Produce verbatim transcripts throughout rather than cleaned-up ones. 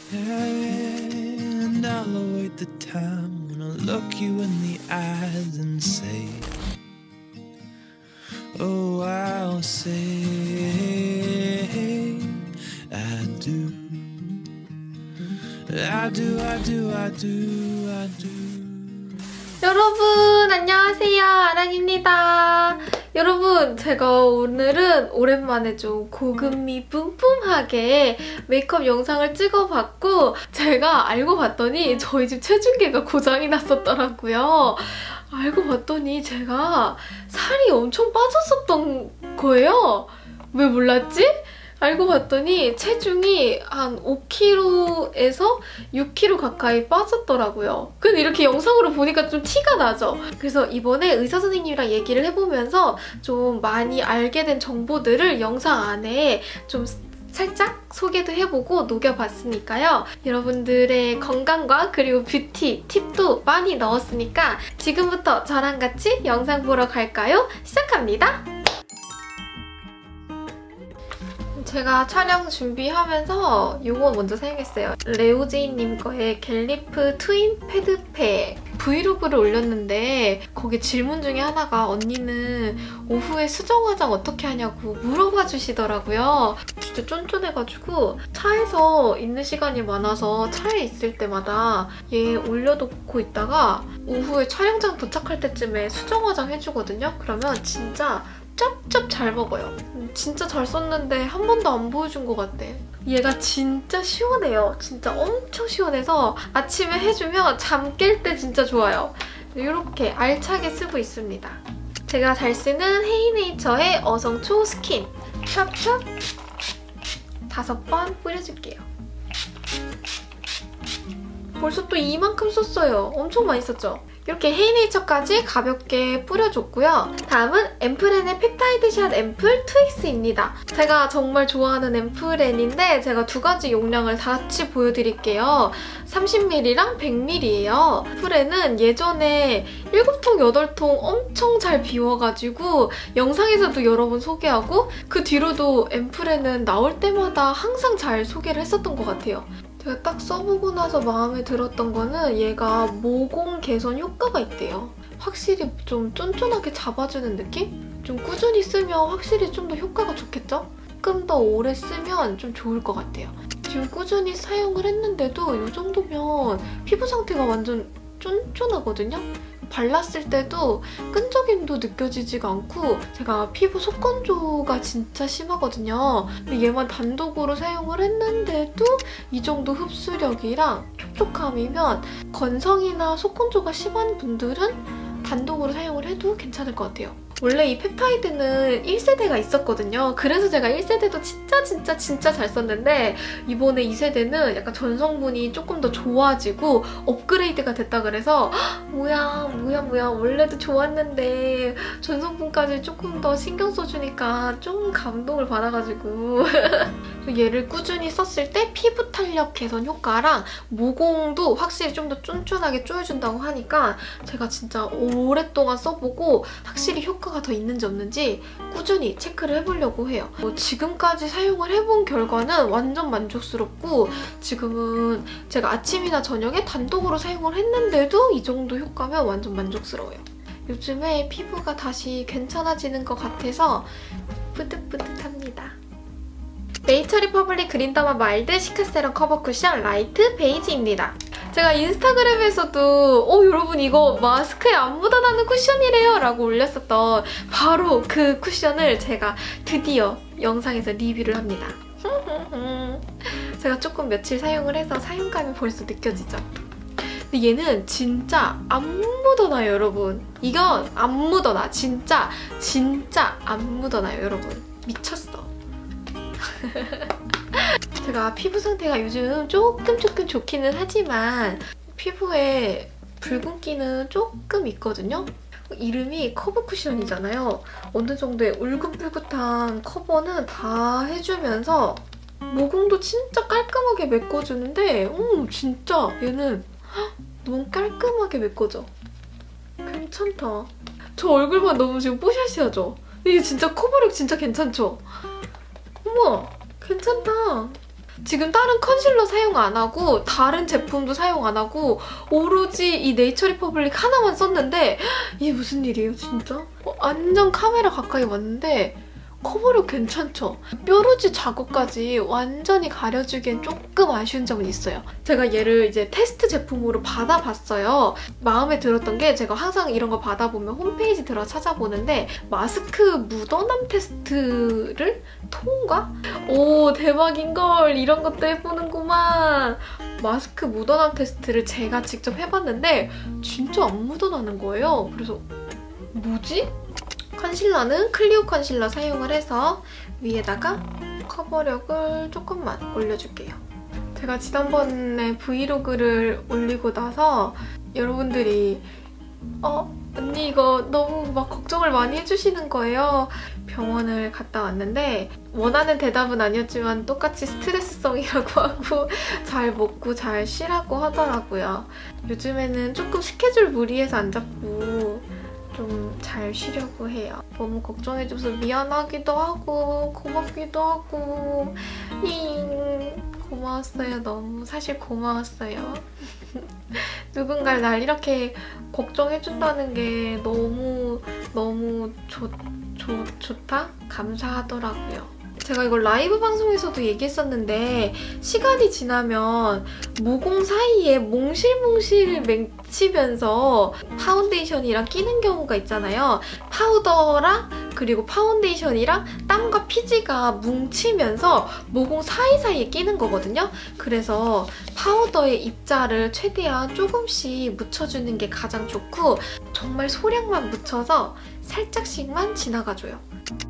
And I'll await the time when I look you in the eyes and say, oh, I'll say I do. I do, I do, I do, I do. 여러분 안녕하세요, 아랑입니다. 여러분, 제가 오늘은 오랜만에 좀 고급미 뿜뿜하게 메이크업 영상을 찍어봤고, 제가 알고 봤더니 저희 집 체중계가 고장이 났었더라고요. 알고 봤더니 제가 살이 엄청 빠졌었던 거예요. 왜 몰랐지? 알고 봤더니 체중이 한 오 킬로그램에서 육 킬로그램 가까이 빠졌더라고요. 근데 이렇게 영상으로 보니까 좀 티가 나죠? 그래서 이번에 의사 선생님이랑 얘기를 해보면서 좀 많이 알게 된 정보들을 영상 안에 좀 살짝 소개도 해보고 녹여봤으니까요. 여러분들의 건강과 그리고 뷰티 팁도 많이 넣었으니까 지금부터 저랑 같이 영상 보러 갈까요? 시작합니다. 제가 촬영 준비하면서 이거 먼저 사용했어요. 레오제이님 거의 갤리프 트윈 패드팩 브이로그를 올렸는데 거기 질문 중에 하나가 언니는 오후에 수정 화장 어떻게 하냐고 물어봐 주시더라고요. 진짜 쫀쫀해가지고 차에서 있는 시간이 많아서 차에 있을 때마다 얘 올려놓고 있다가 오후에 촬영장 도착할 때쯤에 수정 화장 해주거든요. 그러면 진짜 짭짭 잘 먹어요. 진짜 잘 썼는데 한 번도 안 보여준 것 같아. 얘가 진짜 시원해요. 진짜 엄청 시원해서 아침에 해주면 잠 깰 때 진짜 좋아요. 이렇게 알차게 쓰고 있습니다. 제가 잘 쓰는 헤이네이처의 어성초 스킨 샵샵 다섯 번 뿌려줄게요. 벌써 또 이만큼 썼어요. 엄청 많이 썼죠? 이렇게 헤이네이처까지 가볍게 뿌려줬고요. 다음은 앰플앤의 펩타이드샷 앰플 트윅스입니다. 제가 정말 좋아하는 앰플앤인데 제가 두 가지 용량을 같이 보여드릴게요. 삼십 밀리리터랑 백 밀리리터예요. 앰플앤은 예전에 일곱 통, 여덟 통 엄청 잘 비워가지고 영상에서도 여러 번 소개하고 그 뒤로도 앰플앤은 나올 때마다 항상 잘 소개를 했었던 것 같아요. 제가 딱 써보고 나서 마음에 들었던 거는 얘가 모공 개선 효과가 있대요. 확실히 좀 쫀쫀하게 잡아주는 느낌? 좀 꾸준히 쓰면 확실히 좀 더 효과가 좋겠죠? 조금 더 오래 쓰면 좀 좋을 것 같아요. 지금 꾸준히 사용을 했는데도 이 정도면 피부 상태가 완전 쫀쫀하거든요? 발랐을 때도 끈적임도 느껴지지가 않고 제가 피부 속건조가 진짜 심하거든요. 근데 얘만 단독으로 사용을 했는데도 이 정도 흡수력이랑 촉촉함이면 건성이나 속건조가 심한 분들은 단독으로 사용을 해도 괜찮을 것 같아요. 원래 이 펩타이드는 일 세대가 있었거든요. 그래서 제가 일 세대도 진짜 진짜 진짜 잘 썼는데 이번에 이 세대는 약간 전성분이 조금 더 좋아지고 업그레이드가 됐다 그래서 뭐야 뭐야 뭐야 원래도 좋았는데 전성분까지 조금 더 신경 써주니까 좀 감동을 받아가지고 얘를 꾸준히 썼을 때 피부 탄력 개선 효과랑 모공도 확실히 좀 더 쫀쫀하게 조여준다고 하니까 제가 진짜 오랫동안 써보고 확실히 효과가 더 있는지 없는지 꾸준히 체크를 해보려고 해요. 뭐 지금까지 사용을 해본 결과는 완전 만족스럽고 지금은 제가 아침이나 저녁에 단독으로 사용을 했는데도 이 정도 효과면 완전 만족스러워요. 요즘에 피부가 다시 괜찮아지는 것 같아서 뿌듯뿌듯합니다. 네이처 리퍼블릭 그린더마 마일드 시카세럼 커버 쿠션 라이트 베이지입니다. 제가 인스타그램에서도 어 여러분 이거 마스크에 안 묻어나는 쿠션이래요 라고 올렸었던 바로 그 쿠션을 제가 드디어 영상에서 리뷰를 합니다. 제가 조금 며칠 사용을 해서 사용감이 벌써 느껴지죠? 근데 얘는 진짜 안 묻어나요, 여러분. 이건 안 묻어나. 진짜 진짜 안 묻어나요, 여러분. 미쳤어. 제가 피부 상태가 요즘 조금 조금 좋기는 하지만 피부에 붉은기는 조금 있거든요? 이름이 커버 쿠션이잖아요. 어느 정도의 울긋불긋한 커버는 다 해주면서 모공도 진짜 깔끔하게 메꿔주는데 음, 진짜 얘는 너무 깔끔하게 메꿔져. 괜찮다. 저 얼굴만 너무 지금 뽀샤시하죠? 이게 진짜 커버력 진짜 괜찮죠? 어머! 괜찮다. 지금 다른 컨실러 사용 안 하고 다른 제품도 사용 안 하고 오로지 이 네이처 리퍼블릭 하나만 썼는데 이게 무슨 일이에요 진짜? 어, 완전 카메라 가까이 왔는데 커버력 괜찮죠? 뾰루지 자국까지 완전히 가려주기엔 조금 아쉬운 점은 있어요. 제가 얘를 이제 테스트 제품으로 받아봤어요. 마음에 들었던 게 제가 항상 이런 거 받아보면 홈페이지 들어 찾아보는데 마스크 묻어남 테스트를 통과? 오 대박인걸. 이런 것도 해보는구만. 마스크 묻어남 테스트를 제가 직접 해봤는데 진짜 안 묻어나는 거예요. 그래서 뭐지? 컨실러는 클리오 컨실러 사용을 해서 위에다가 커버력을 조금만 올려줄게요. 제가 지난번에 브이로그를 올리고 나서 여러분들이 어? 언니 이거 너무 막 걱정을 많이 해주시는 거예요. 병원을 갔다 왔는데 원하는 대답은 아니었지만 똑같이 스트레스성이라고 하고 잘 먹고 잘 쉬라고 하더라고요. 요즘에는 조금 스케줄 무리해서 안 잡고 좀 잘 쉬려고 해요. 너무 걱정해줘서 미안하기도 하고 고맙기도 하고 잉 고마웠어요. 너무 사실 고마웠어요. 누군가를 날 이렇게 걱정해준다는 게 너무 너무 좋, 좋, 좋다? 감사하더라고요. 제가 이걸 라이브 방송에서도 얘기했었는데 시간이 지나면 모공 사이에 몽실몽실 맺히면서 파운데이션이랑 끼는 경우가 있잖아요. 파우더랑 그리고 파운데이션이랑 땀과 피지가 뭉치면서 모공 사이사이에 끼는 거거든요. 그래서 파우더의 입자를 최대한 조금씩 묻혀주는 게 가장 좋고 정말 소량만 묻혀서 살짝씩만 지나가줘요.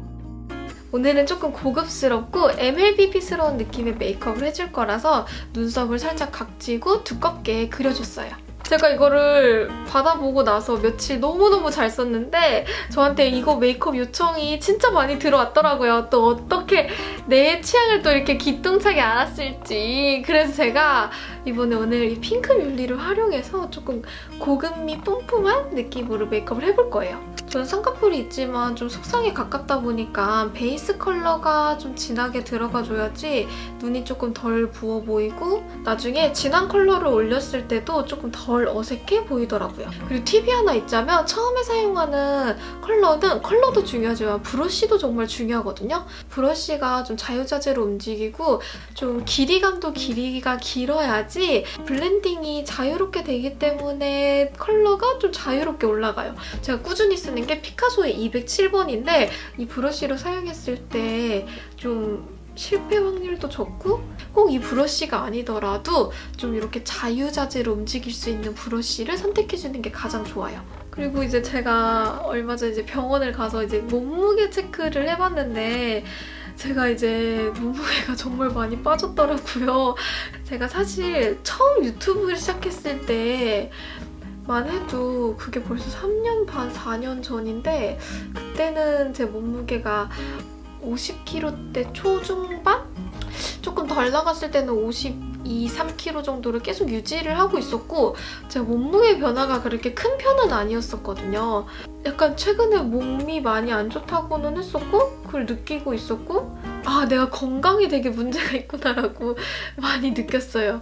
오늘은 조금 고급스럽고 엠엘비피스러운 느낌의 메이크업을 해줄 거라서 눈썹을 살짝 각지고 두껍게 그려줬어요. 제가 이거를 받아보고 나서 며칠 너무너무 잘 썼는데 저한테 이거 메이크업 요청이 진짜 많이 들어왔더라고요. 또 어떻게 내 취향을 또 이렇게 기똥차게 알았을지. 그래서 제가 이번에 오늘 이 핑크 뮬리를 활용해서 조금 고급미 뿜뿜한 느낌으로 메이크업을 해볼 거예요. 저는 쌍꺼풀이 있지만 좀 속상에 가깝다 보니까 베이스 컬러가 좀 진하게 들어가줘야지 눈이 조금 덜 부어 보이고 나중에 진한 컬러를 올렸을 때도 조금 덜 어색해 보이더라고요. 그리고 팁이 하나 있자면 처음에 사용하는 컬러는 컬러도 중요하지만 브러쉬도 정말 중요하거든요. 브러쉬가 좀 자유자재로 움직이고 좀 길이감도 길이가 길어야지 블렌딩이 자유롭게 되기 때문에 컬러가 좀 자유롭게 올라가요. 제가 꾸준히 쓰는 게 피카소의 이백칠 번인데 이 브러쉬로 사용했을 때 좀 실패 확률도 적고 꼭 이 브러쉬가 아니더라도 좀 이렇게 자유자재로 움직일 수 있는 브러쉬를 선택해주는 게 가장 좋아요. 그리고 이제 제가 얼마 전에 이제 병원을 가서 이제 몸무게 체크를 해봤는데 제가 이제 몸무게가 정말 많이 빠졌더라고요. 제가 사실 처음 유튜브를 시작했을 때 만 해도 그게 벌써 삼 년 반, 사 년 전인데 그때는 제 몸무게가 오십 킬로그램대 초중반? 조금 덜 나갔을 때는 오십이, 삼 킬로그램 정도를 계속 유지를 하고 있었고 제 몸무게 변화가 그렇게 큰 편은 아니었었거든요. 약간 최근에 몸이 많이 안 좋다고는 했었고 그걸 느끼고 있었고 아 내가 건강에 되게 문제가 있구나라고 많이 느꼈어요.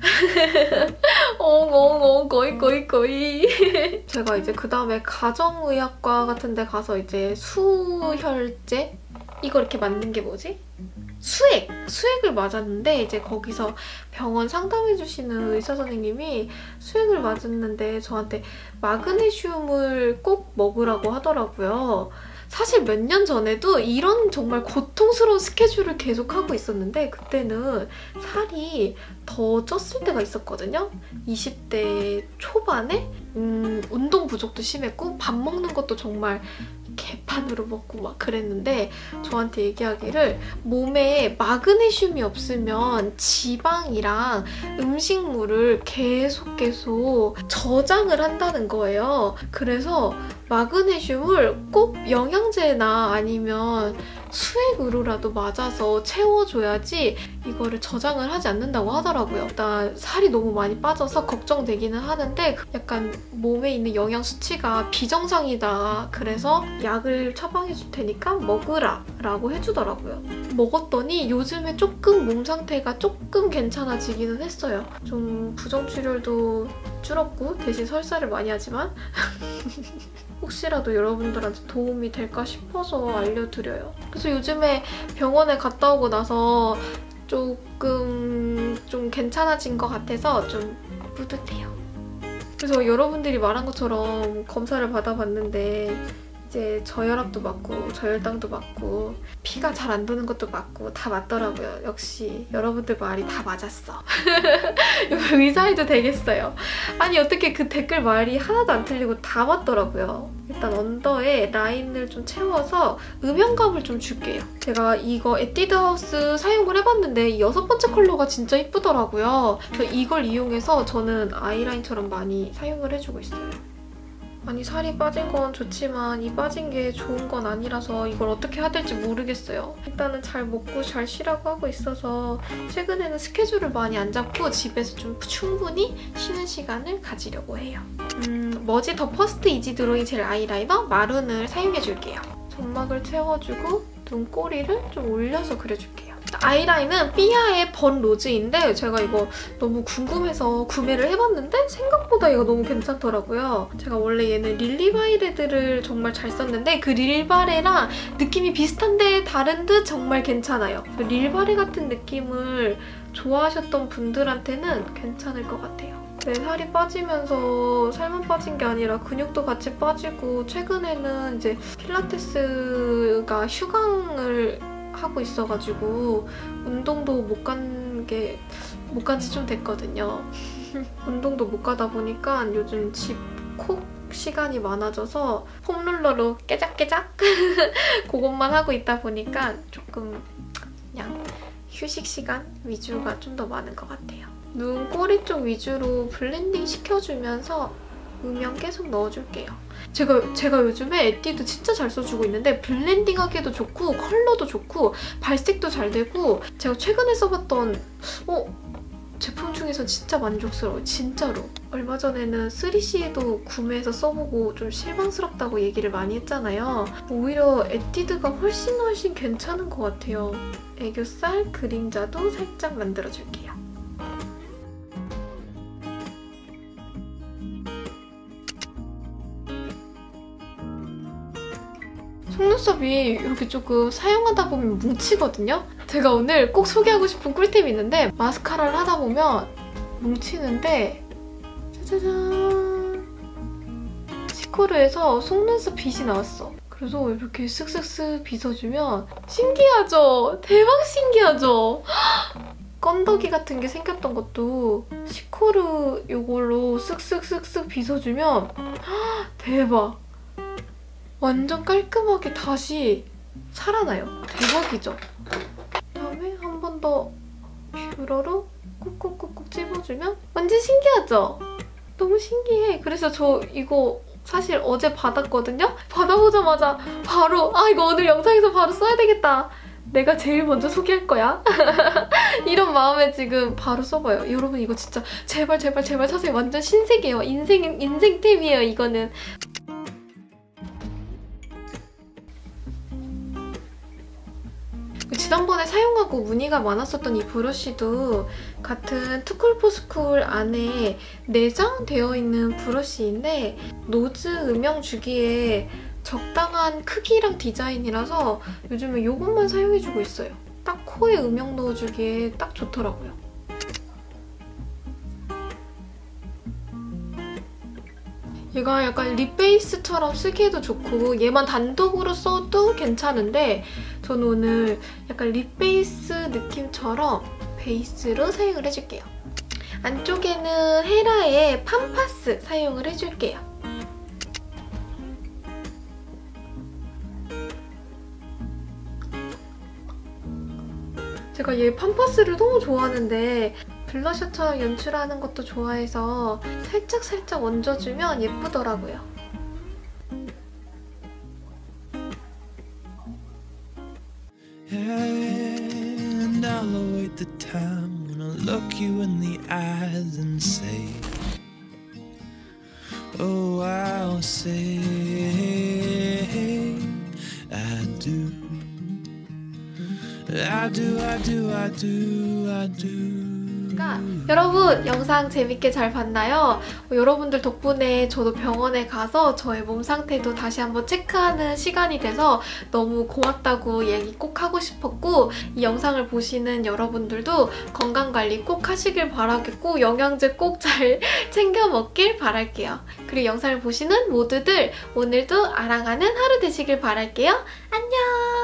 엉엉엉 거의 거의 거의 제가 이제 그 다음에 가정의학과 같은 데 가서 이제 수혈제? 이거 이렇게 만든 게 뭐지? 수액! 수액을 맞았는데 이제 거기서 병원 상담해주시는 의사 선생님이 수액을 맞았는데 저한테 마그네슘을 꼭 먹으라고 하더라고요. 사실 몇 년 전에도 이런 정말 고통스러운 스케줄을 계속 하고 있었는데 그때는 살이 더 쪘을 때가 있었거든요. 이십 대 초반에 음, 운동 부족도 심했고 밥 먹는 것도 정말 개판으로 먹고 막 그랬는데 저한테 얘기하기를 몸에 마그네슘이 없으면 지방이랑 음식물을 계속 계속 저장을 한다는 거예요. 그래서 마그네슘을 꼭 영양제나 아니면 수액으로라도 맞아서 채워줘야지 이거를 저장을 하지 않는다고 하더라고요. 일단 살이 너무 많이 빠져서 걱정되기는 하는데 약간 몸에 있는 영양 수치가 비정상이다. 그래서 약을 처방해줄 테니까 먹으라 라고 해주더라고요. 먹었더니 요즘에 조금 몸 상태가 조금 괜찮아지기는 했어요. 좀 부정출혈도 줄었고 대신 설사를 많이 하지만 혹시라도 여러분들한테 도움이 될까 싶어서 알려드려요. 그래서 요즘에 병원에 갔다 오고 나서 조금 좀 괜찮아진 것 같아서 좀 뿌듯해요. 그래서 여러분들이 말한 것처럼 검사를 받아봤는데 이제 저혈압도 맞고 저혈당도 맞고 피가 잘 안 도는 것도 맞고 다 맞더라고요. 역시 여러분들 말이 다 맞았어. 의사해도 되겠어요. 아니 어떻게 그 댓글 말이 하나도 안 틀리고 다 맞더라고요. 일단 언더에 라인을 좀 채워서 음영감을 좀 줄게요. 제가 이거 에뛰드 하우스 사용을 해봤는데 이 여섯 번째 컬러가 진짜 이쁘더라고요. 그래서 이걸 이용해서 저는 아이라인처럼 많이 사용을 해주고 있어요. 아니 살이 빠진 건 좋지만 이 빠진 게 좋은 건 아니라서 이걸 어떻게 해야 될지 모르겠어요. 일단은 잘 먹고 잘 쉬라고 하고 있어서 최근에는 스케줄을 많이 안 잡고 집에서 좀 충분히 쉬는 시간을 가지려고 해요. 음, 머지 더 퍼스트 이지 드로잉 젤 아이라이너 마룬을 사용해줄게요. 점막을 채워주고 눈꼬리를 좀 올려서 그려줄게요. 아이라인은 삐아의 번 로즈인데 제가 이거 너무 궁금해서 구매를 해봤는데 생각보다 이거 너무 괜찮더라고요. 제가 원래 얘는 릴리바이레드를 정말 잘 썼는데 그 릴바레랑 느낌이 비슷한데 다른 듯 정말 괜찮아요. 릴바레 같은 느낌을 좋아하셨던 분들한테는 괜찮을 것 같아요. 네, 살이 빠지면서 살만 빠진 게 아니라 근육도 같이 빠지고 최근에는 이제 필라테스가 휴강을 하고 있어가지고 운동도 못 간 게 못 간 지 좀 됐거든요. 운동도 못 가다 보니까 요즘 집콕 시간이 많아져서 폼롤러로 깨작깨작 그것만 하고 있다 보니까 조금 그냥 휴식 시간 위주가 좀 더 많은 것 같아요. 눈, 꼬리 쪽 위주로 블렌딩 시켜주면서 음영 계속 넣어줄게요. 제가, 제가 요즘에 에뛰드 진짜 잘 써주고 있는데 블렌딩 하기도 좋고 컬러도 좋고 발색도 잘 되고 제가 최근에 써봤던 어? 제품 중에서 진짜 만족스러워요. 진짜로. 얼마 전에는 쓰리씨도 구매해서 써보고 좀 실망스럽다고 얘기를 많이 했잖아요. 오히려 에뛰드가 훨씬 훨씬 괜찮은 것 같아요. 애교살 그림자도 살짝 만들어줄게요. 속눈썹이 이렇게 조금 사용하다 보면 뭉치거든요? 제가 오늘 꼭 소개하고 싶은 꿀팁이 있는데 마스카라를 하다 보면 뭉치는데 짜자잔 시코르에서 속눈썹 빗이 나왔어. 그래서 이렇게 쓱쓱쓱 빗어주면 신기하죠? 대박 신기하죠? 건더기 같은 게 생겼던 것도 시코르 이걸로 쓱쓱쓱쓱 빗어주면 대박! 완전 깔끔하게 다시 살아나요. 대박이죠? 그다음에 한 번 더 뷰러로 꾹꾹꾹꾹 찝어주면 완전 신기하죠? 너무 신기해. 그래서 저 이거 사실 어제 받았거든요? 받아보자마자 바로 아 이거 오늘 영상에서 바로 써야 되겠다. 내가 제일 먼저 소개할 거야. 이런 마음에 지금 바로 써봐요. 여러분 이거 진짜 제발 제발 제발 사세요. 완전 신세계예요. 인생, 인생템이에요 이거는. 지난번에 사용하고 문의가 많았었던 이 브러쉬도 같은 투쿨포스쿨 안에 내장되어 있는 브러쉬인데 노즈 음영 주기에 적당한 크기랑 디자인이라서 요즘에 이것만 사용해주고 있어요. 딱 코에 음영 넣어주기에 딱 좋더라고요. 얘가 약간 립 베이스처럼 쓰기에도 좋고 얘만 단독으로 써도 괜찮은데 저는 오늘 약간 립 베이스 느낌처럼 베이스로 사용을 해줄게요. 안쪽에는 헤라의 팜파스 사용을 해줄게요. 제가 얘 팜파스를 너무 좋아하는데 블러셔처럼 연출하는 것도 좋아해서 살짝살짝 얹어주면 예쁘더라고요. you in the eyes and say, oh, I'll say I do. I do, I do, I do, I do. 여러분 영상 재밌게 잘 봤나요? 어, 여러분들 덕분에 저도 병원에 가서 저의 몸 상태도 다시 한번 체크하는 시간이 돼서 너무 고맙다고 얘기 꼭 하고 싶었고, 이 영상을 보시는 여러분들도 건강관리 꼭 하시길 바라겠고 영양제 꼭 잘 챙겨 먹길 바랄게요. 그리고 영상을 보시는 모두들 오늘도 아랑하는 하루 되시길 바랄게요. 안녕!